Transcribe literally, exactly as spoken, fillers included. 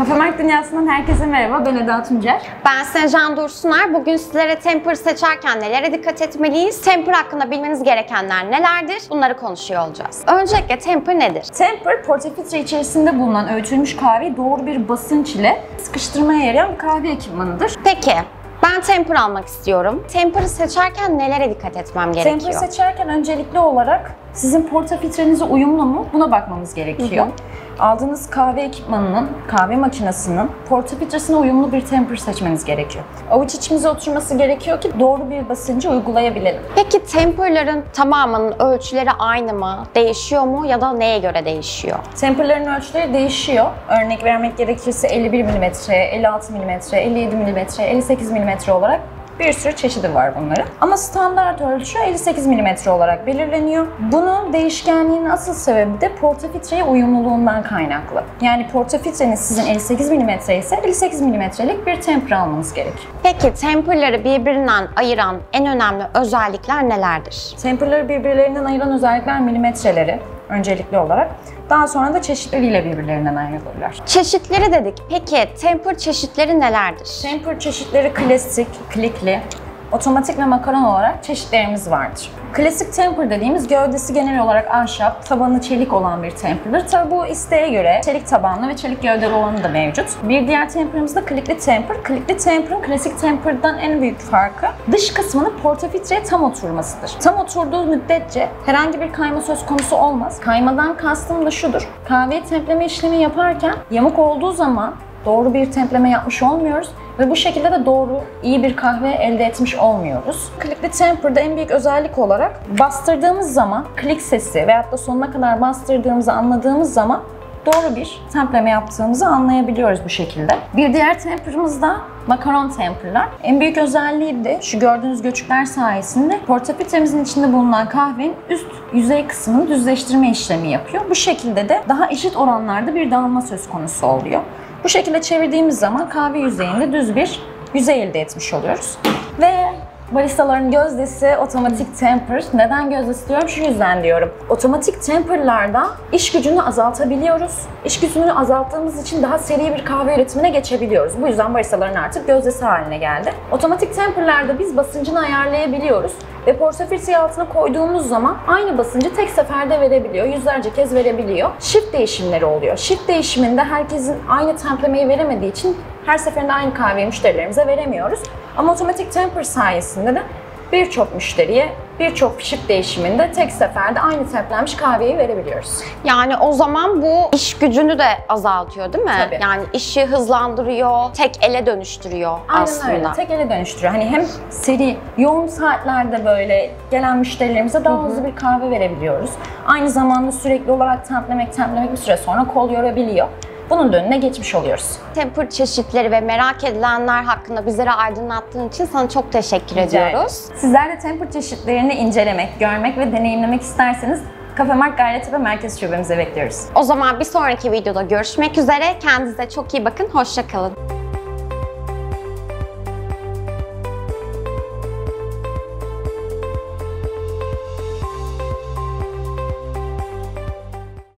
Kafe Mark dünyasından herkese merhaba, ben Eda Tuncer. Ben Sejan Dursuner. Bugün sizlere temper seçerken nelere dikkat etmeliyiz? Temper hakkında bilmeniz gerekenler nelerdir? Bunları konuşuyor olacağız. Öncelikle temper nedir? Temper, portafiltre içerisinde bulunan öğütülmüş kahveyi doğru bir basınç ile sıkıştırmaya yarayan bir kahve ekipmanıdır. Peki, ben temper almak istiyorum. Temper'ı seçerken nelere dikkat etmem gerekiyor? Temper seçerken öncelikli olarak sizin portafiltrenize uyumlu mu? Buna bakmamız gerekiyor. Hı hı. Aldığınız kahve ekipmanının, kahve makinesinin portafiltresine uyumlu bir temper seçmeniz gerekiyor. Avuç içimize oturması gerekiyor ki doğru bir basıncı uygulayabilelim. Peki temperların tamamının ölçüleri aynı mı? Değişiyor mu ya da neye göre değişiyor? Temperlerin ölçüleri değişiyor. Örnek vermek gerekirse elli bir milimetre, elli altı milimetre, elli yedi milimetre, elli sekiz milimetre olarak bir sürü çeşidi var bunların. Ama standart ölçü elli sekiz milimetre olarak belirleniyor. Bunun değişkenliğinin asıl sebebi de portafiltreye uyumluluğundan kaynaklı. Yani portafiltreniz sizin elli sekiz milimetre ise elli sekiz milimetrelik bir temper almanız gerekir. Peki temperleri birbirinden ayıran en önemli özellikler nelerdir? Temperleri birbirlerinden ayıran özellikler milimetreleri öncelikli olarak. Daha sonra da çeşitleriyle birbirlerinden ayrılırlar. Çeşitleri dedik. Peki temper çeşitleri nelerdir? Temper çeşitleri klasik, klikli, otomatik ve makaron olarak çeşitlerimiz vardır. Klasik temper dediğimiz gövdesi genel olarak ahşap, tabanı çelik olan bir temper'dır. Tabi bu isteğe göre çelik tabanlı ve çelik gövdeli olanı da mevcut. Bir diğer temper'ımız da klikli temper. Klikli temper'ın klasik temper'dan en büyük farkı dış kısmının portafiltreye tam oturmasıdır. Tam oturduğu müddetçe herhangi bir kayma söz konusu olmaz. Kaymadan kastım da şudur: kahveyi templeme işlemi yaparken yamuk olduğu zaman doğru bir templeme yapmış olmuyoruz ve bu şekilde de doğru, iyi bir kahve elde etmiş olmuyoruz. Klikli temper'da en büyük özellik olarak bastırdığımız zaman klik sesi veyahut da sonuna kadar bastırdığımızı anladığımız zaman doğru bir templeme yaptığımızı anlayabiliyoruz bu şekilde. Bir diğer temper'ımız da makaron temper'lar. En büyük özelliği de şu gördüğünüz göçükler sayesinde portafiltremizin içinde bulunan kahvenin üst yüzey kısmını düzleştirme işlemi yapıyor. Bu şekilde de daha eşit oranlarda bir dağılma söz konusu oluyor. Bu şekilde çevirdiğimiz zaman kahve yüzeyinde düz bir yüzey elde etmiş oluyoruz. Ve baristaların gözdesi otomatik temper. Neden gözdesi diyorum? Şu yüzden diyorum. Otomatik temperlarda iş gücünü azaltabiliyoruz. İş gücünü azalttığımız için daha seri bir kahve üretimine geçebiliyoruz. Bu yüzden baristaların artık gözdesi haline geldi. Otomatik temperlarda biz basıncını ayarlayabiliyoruz ve portafiltreyi altına koyduğumuz zaman aynı basıncı tek seferde verebiliyor, yüzlerce kez verebiliyor. Shift değişimleri oluyor. Shift değişiminde herkesin aynı templemeyi veremediği için her seferinde aynı kahveyi müşterilerimize veremiyoruz. Ama otomatik temper sayesinde de birçok müşteriye birçok shift değişiminde tek seferde aynı templenmiş kahveyi verebiliyoruz. Yani o zaman bu iş gücünü de azaltıyor değil mi? Tabii. Yani işi hızlandırıyor, tek ele dönüştürüyor Aynen aslında. Aynen öyle. Tek ele dönüştürüyor. Hani hem seri, yoğun saatlerde böyle gelen müşterilerimize daha hızlı bir kahve verebiliyoruz. Aynı zamanda sürekli olarak templemek, templemek bir süre sonra kol yorabiliyor. Bunun da önüne geçmiş oluyoruz. Temper çeşitleri ve merak edilenler hakkında bizlere aydınlattığın için sana çok teşekkür Rica ediyoruz. ederim. Sizler de temper çeşitlerini incelemek, görmek ve deneyimlemek isterseniz Kafe Mark Gayrettepe Merkez Şubemize bekliyoruz. O zaman bir sonraki videoda görüşmek üzere. Kendinize çok iyi bakın. Hoşça kalın.